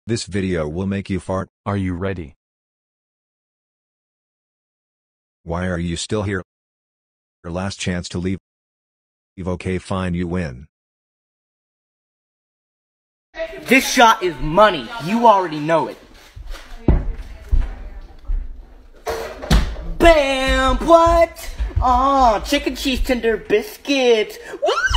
This video will make you fart. Are you ready? Why are you still here? Your last chance to leave. Okay, fine, you win. This shot is money. You already know it. Bam! What? Aw, chicken cheese tender biscuits. Woo!